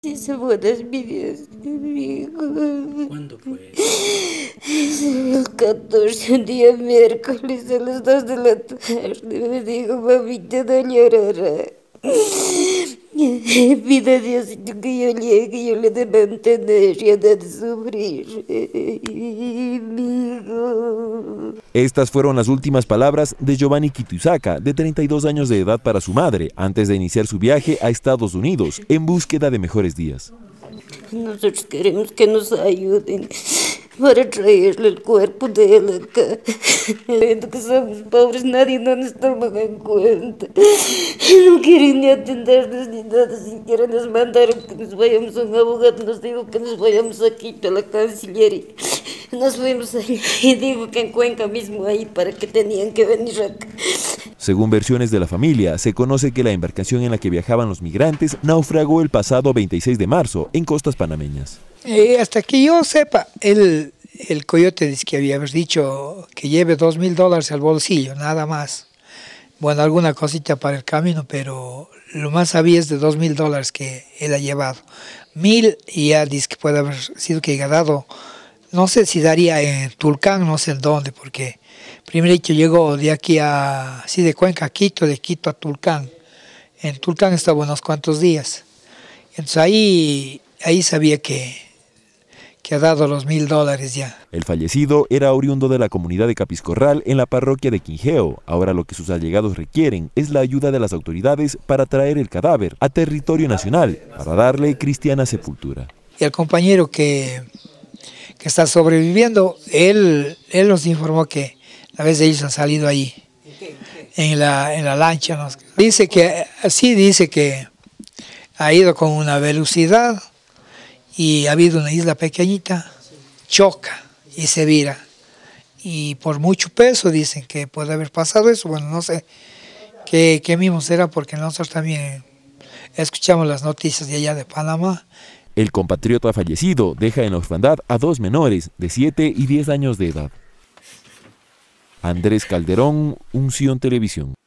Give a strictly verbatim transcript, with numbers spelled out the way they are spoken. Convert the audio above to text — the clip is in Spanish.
Hice buenas vidas conmigo. ¿Cuándo fue? El catorce, un día miércoles a las dos de la tarde, me dijo, mamita, no llorará. Pida a Diosito que yo llegue, yo le dé mantener y de sufrir. Amigo. Estas fueron las últimas palabras de Giovanni Kituizaca, de treinta y dos años de edad, para su madre, antes de iniciar su viaje a Estados Unidos en búsqueda de mejores días. Nosotros queremos que nos ayuden para traerle el cuerpo de él acá. Viendo que somos pobres, nadie no nos toma en cuenta. No quieren ni atendernos ni nada, siquiera nos mandaron que nos vayamos a un abogado, nos dijo que nos vayamos a Quito, a la Cancillería. Nos fuimos ahí y dijo que en Cuenca mismo ahí, para que tenían que venir acá. Según versiones de la familia, se conoce que la embarcación en la que viajaban los migrantes naufragó el pasado veintiséis de marzo en costas panameñas. Eh, hasta que yo sepa, el, el coyote dice que había dicho que lleve dos mil dólares al bolsillo, nada más. Bueno, alguna cosita para el camino, pero lo más sabía es de dos mil dólares que él ha llevado. Mil, y ya dice que puede haber sido que haya dado, no sé si daría en Tulcán, no sé en dónde, porque primero que llegó de aquí a, sí, de Cuenca a Quito, de Quito a Tulcán. En Tulcán estaba unos cuantos días. Entonces ahí, ahí sabía que, que ha dado los mil dólares ya. El fallecido era oriundo de la comunidad de Capiscorral en la parroquia de Quingeo. Ahora lo que sus allegados requieren es la ayuda de las autoridades para traer el cadáver a territorio nacional, para darle cristiana sepultura. Y el compañero que, que está sobreviviendo, él, él nos informó que a veces ellos han salido ahí, en la, en la lancha. ¿No? Dice que, sí dice que ha ido con una velocidad y ha habido una isla pequeñita, choca y se vira. Y por mucho peso dicen que puede haber pasado eso. Bueno, no sé qué, qué mismo será, porque nosotros también escuchamos las noticias de allá de Panamá. El compatriota fallecido deja en la orfandad a dos menores de siete y diez años de edad. Andrés Calderón, Unción Televisión.